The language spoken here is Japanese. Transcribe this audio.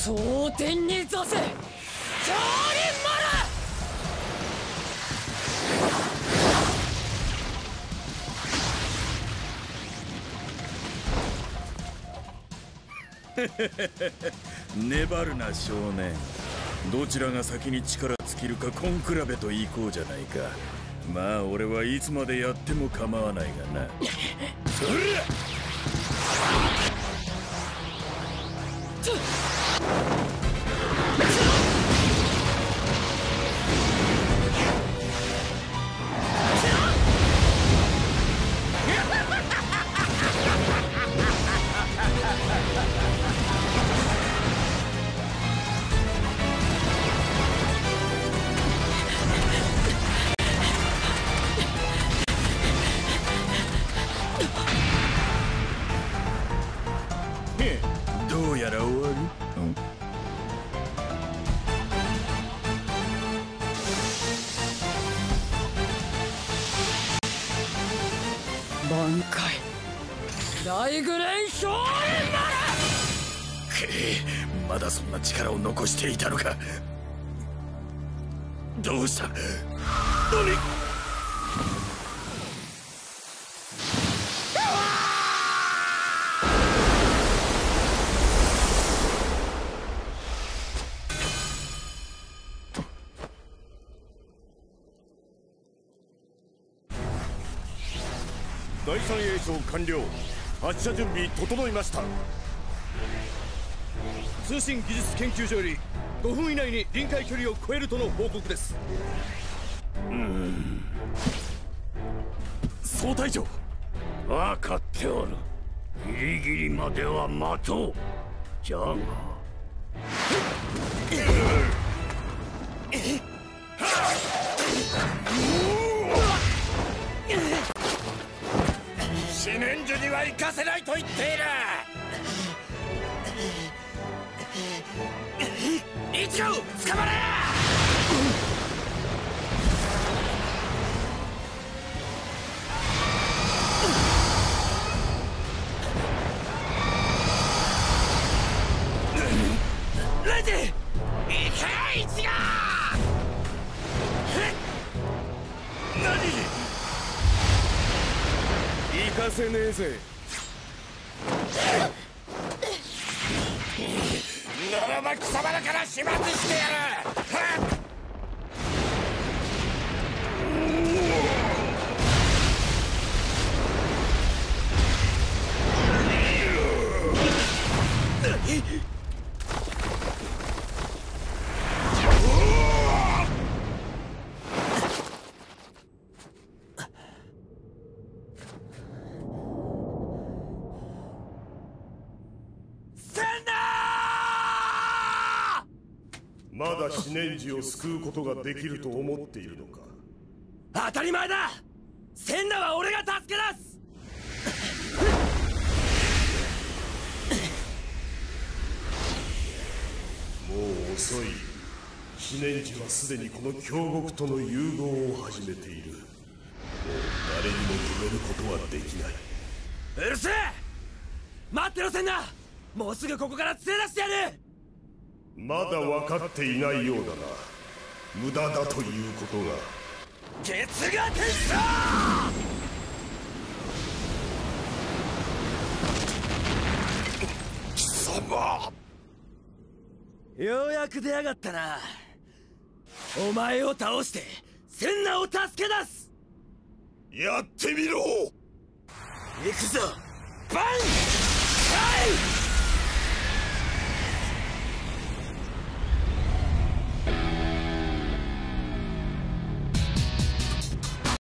蒼天に座せ、降臨粘るな少年。どちらが先に力尽きるか根比べといこうじゃないか。まあ俺はいつまでやっても構わないがな。そりゃどうやら終わる。 挽回大グレン昇臨まだそんな力を残していたのか。どうした。何。 第三泳長完了。発射準備整いました。通信技術研究所より5分以内に臨界距離を超えるとの報告です。 総隊長、 分かっておる。ギリギリまでは待とう。じゃが四年樹には行かせないと言っている。一号捕まれ。レジ行け一号。何。 行かせねえぜ。 ならば貴様らから始末してやる。 まだ四年樹を救うことができると思っているのか。 当たり前だ。センナは俺が助け出す。 もう遅い。四年樹はすでにこの京極との融合を始めている。もう誰にも止めることはできない。 うるせえ。待ってろセンナ。もうすぐここから連れ出してやる。 まだ分かっていないようだな。無駄だということが。 月が天使。 貴様。 ようやく出やがったな。お前を倒してセンナを助け出す。 やってみろ。 行くぞバンカイ。